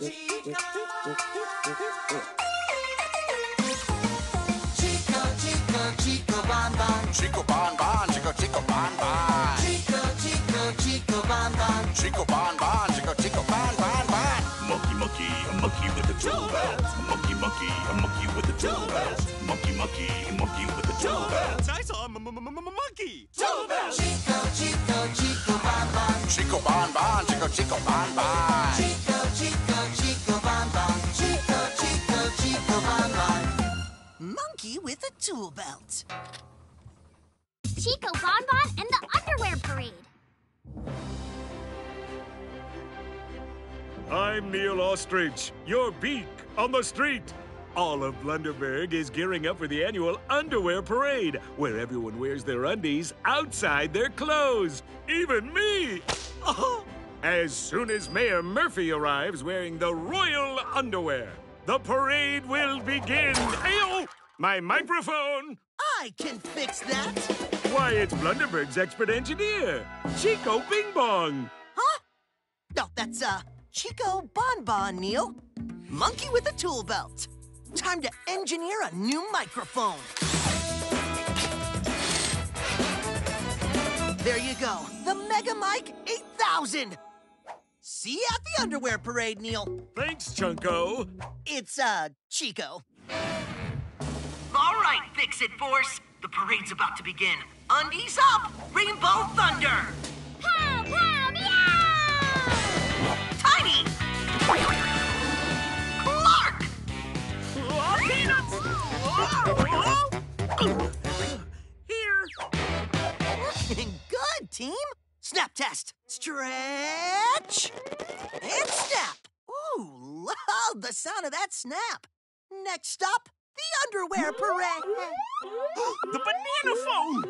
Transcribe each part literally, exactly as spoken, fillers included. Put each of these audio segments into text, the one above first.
Chico. Chico, Chico, Chico Bon Bon. Chico Bon Bon, Chico Chico Bon Bon. Chico, Chico, Chico Bon Bon. Chico Bon Bon, Chico Chico Bon Bon Bon. Monkey, monkey, a monkey with a tool belt. Monkey, monkey, a monkey with a tool belt. Monkey, monkey, a monkey with a tool belt. I saw a monkey. Tool belt. Chico, Chico, Chico Bon Bon. Chico Bon Bon, Chico Chico Bon Bon. Chico, Chico, Chico Bon Bon. Chico, Chico, Chico Bon Bon. Monkey with a tool belt. Chico Bon Bon and the Underwear Parade. I'm Neil Ostrich, your beak on the street. All of Blunderburg is gearing up for the annual Underwear Parade, where everyone wears their undies outside their clothes, even me. As soon as Mayor Murphy arrives wearing the royal underwear, the parade will begin. Ayo! My microphone! I can fix that. Why, it's Blunderburg's expert engineer, Chico Bing Bong. Huh? No, that's, uh, Chico Bon Bon, Neil. Monkey with a tool belt. Time to engineer a new microphone. There you go. The Mega Mic eight thousand. See you at the Underwear Parade, Neil. Thanks, Chunko. It's, uh, Chico. All right, Fix-It Force. The parade's about to begin. Undies up! Rainbow Thunder! Pow, pow, meow! Tiny! Clark! Peanuts! Here. Looking good, team. Snap test. Stretch. And snap. Ooh, love the sound of that snap. Next up, the Underwear Parade. The banana phone!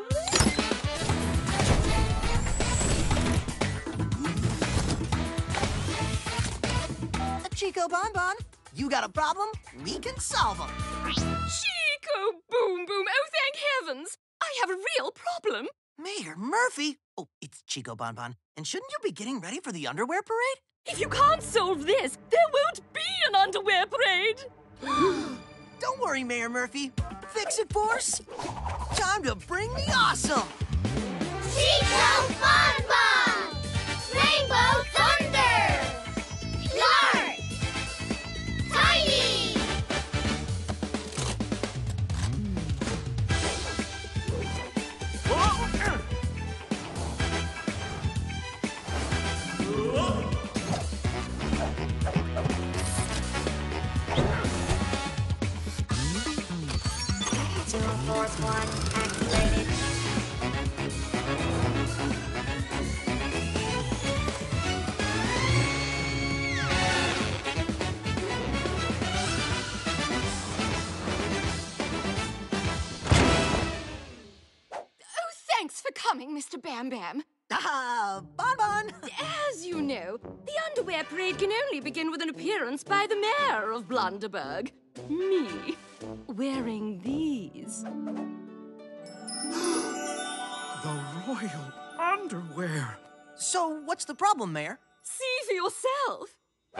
Chico Bon Bon, you got a problem? We can solve them. Chico Boom Boom! Oh, thank heavens! I have a real problem. Mayor Murphy. Oh, it's Chico Bon Bon. And shouldn't you be getting ready for the Underwear Parade? If you can't solve this, there won't be an underwear parade. Don't worry, Mayor Murphy. Fix it, Force. Time to bring the awesome. Chico Bon Bon! Rainbow Thunder! Clark! Tiny! Two, force one, activated. Oh, thanks for coming, Mister Bam Bam. Ah, Bon Bon. As you know, the underwear parade can only begin with an appearance by the mayor of Blunderburg. Me, wearing these. The royal underwear. So, what's the problem, Mayor? See for yourself.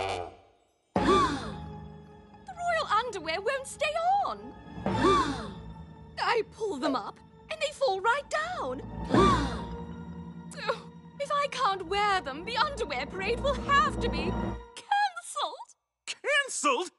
The royal underwear won't stay on. I pull them up, and they fall right down. Oh, if I can't wear them, the underwear parade will have to be cancelled. Cancelled?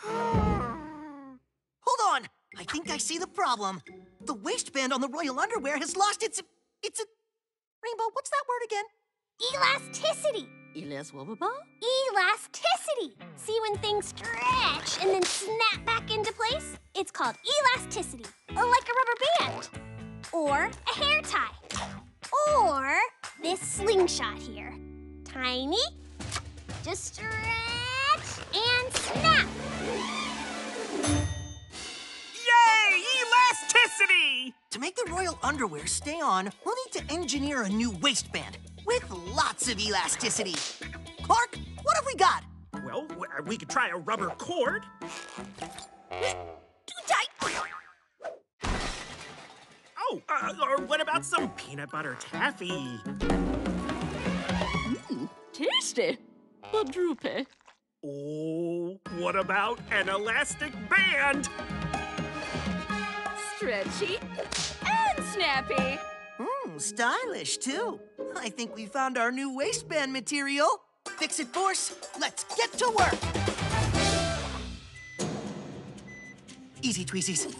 Hold on. I think I see the problem. The waistband on the royal underwear has lost its... It's a... Rainbow, what's that word again? Elasticity. Elas what, Baba? Elasticity. See when things stretch and then snap back into place? It's called elasticity, like a rubber band. Or a hair tie. Or this slingshot here. Tiny, just stretch and snap. Yay! Elasticity! To make the royal underwear stay on, we'll need to engineer a new waistband with lots of elasticity. Clark, what have we got? Well, we could try a rubber cord. Too tight. Oh, uh, or what about some peanut butter taffy? Mmm, tasty, but droopy. Oh, what about an elastic band? Stretchy and snappy. Hmm, stylish, too. I think we found our new waistband material. Fix it, Force. Let's get to work. Easy, Tweezies.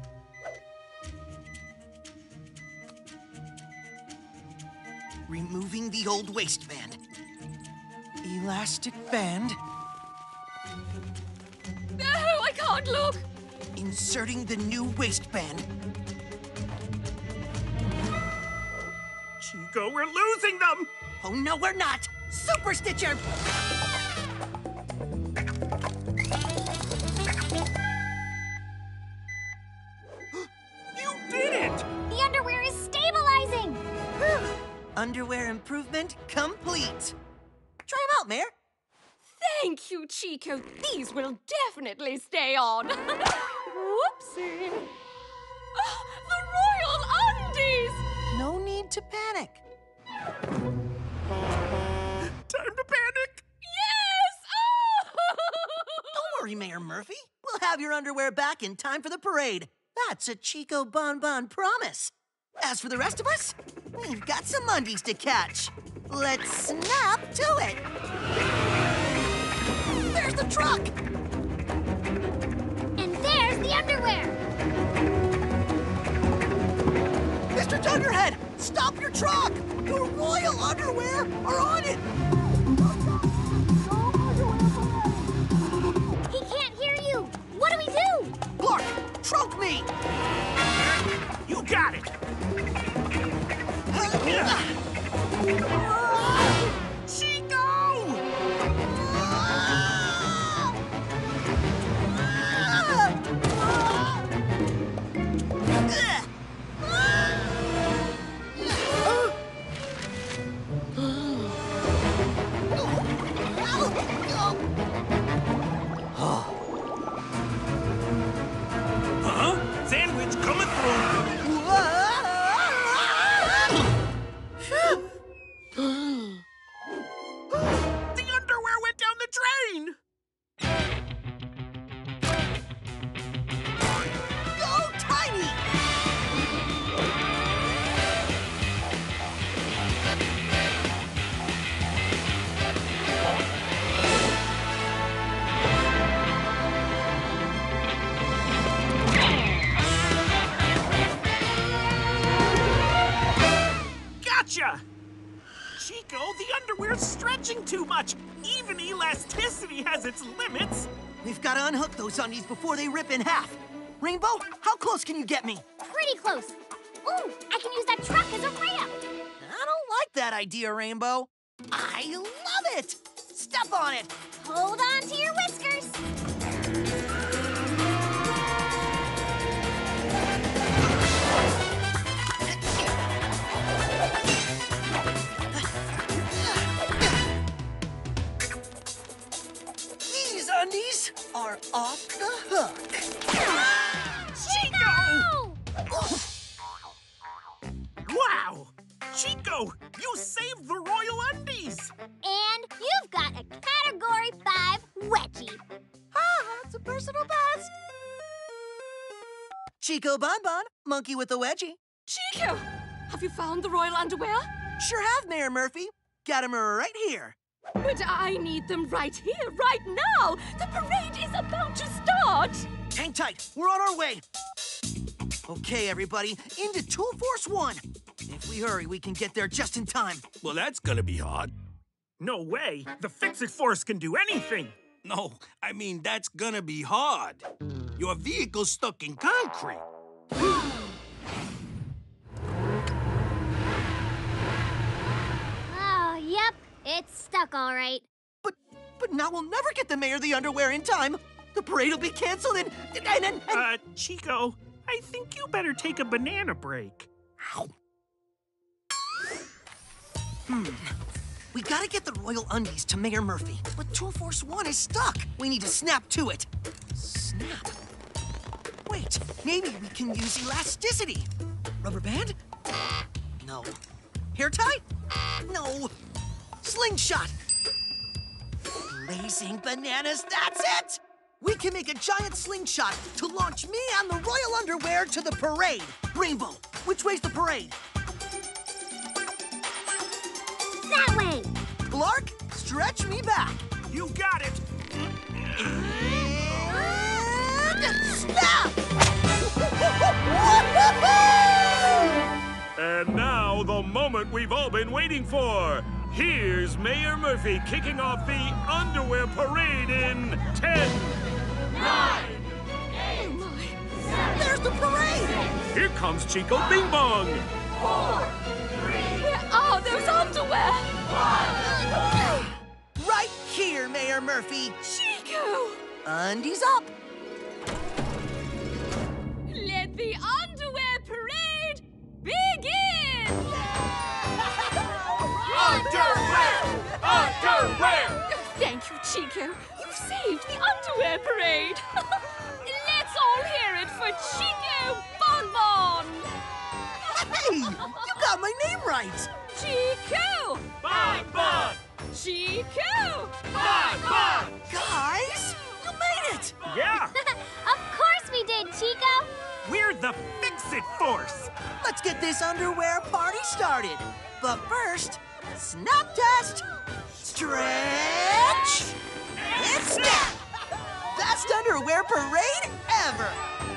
Removing the old waistband. Elastic band. No, I can't look. Inserting the new waistband. Chico, we're losing them! Oh, no, we're not. Super Stitcher! You did it! The underwear is stabilizing. Underwear improvement complete. Try them out, Mayor. Thank you, Chico. These will definitely stay on. Whoopsie. Oh, the royal undies! No need to panic. Time to panic! Yes! Oh! Don't worry, Mayor Murphy. We'll have your underwear back in time for the parade. That's a Chico Bon Bon promise. As for the rest of us, we've got some undies to catch. Let's snap to it. There's the truck! And there's the underwear. Mister Dunderhead, stop your truck! Your royal underwear are on it! He can't hear you. What do we do? Clark, trunk me! You got it! Chico! Huh? Sandwich coming through! The underwear went down the drain! Go, Tiny! Gotcha! Chico, the underwear's stretching too much. Even elasticity has its limits. We've got to unhook those undies before they rip in half. Rainbow, how close can you get me? Pretty close. Ooh, I can use that truck as a ramp. I don't like that idea, Rainbow. I love it! Step on it! Hold on to your whiskers. These undies are off the hook. Chico! Wow! Chico, you saved the royal undies! And you've got a Category five wedgie. Ah, it's a personal best. Chico Bon Bon, monkey with a wedgie. Chico, have you found the royal underwear? Sure have, Mayor Murphy. Got 'em right here. But I need them right here, right now. The parade is about to start. Hang tight. We're on our way. Okay, everybody, into Tool Force One. If we hurry, we can get there just in time. Well, that's gonna be hard. No way. The Fix-It Force can do anything. No, I mean, that's gonna be hard. Your vehicle's stuck in concrete. Oh, yep, it's stuck all right. But but now we'll never get the mayor the underwear in time. The parade will be canceled and and and, and, and Uh, Chico, I think you better take a banana break. Hmm. We gotta get the royal undies to Mayor Murphy, but Tool Force One is stuck. We need to snap to it. Snap. Wait, maybe we can use elasticity. Rubber band? No. Hair tie? No. Slingshot. Blazing bananas, that's it! We can make a giant slingshot to launch me and the royal underwear to the parade. Rainbow, which way's the parade? That way. Blark, stretch me back. You got it! And snap! And now, the moment we've all been waiting for. Here's Mayor Murphy kicking off the underwear parade in ten. There's the parade! Here comes Chico Bing Bong. Where are those underwear? Right here, Mayor Murphy. Chico! Undies up. Let the underwear parade begin! Underwear! Underwear! Thank you, Chico. You've saved the underwear parade. Let's all hear it for Chico Bon Bon! Hey, you got my name right. Chico! Bon Bon! Chico! Bon Bon! Guys, you made it. Yeah, Of course we did, Chico. we're the Fix-It Force. Let's get this underwear party started. But first, snap test. Stretch. And snap. Best underwear parade ever.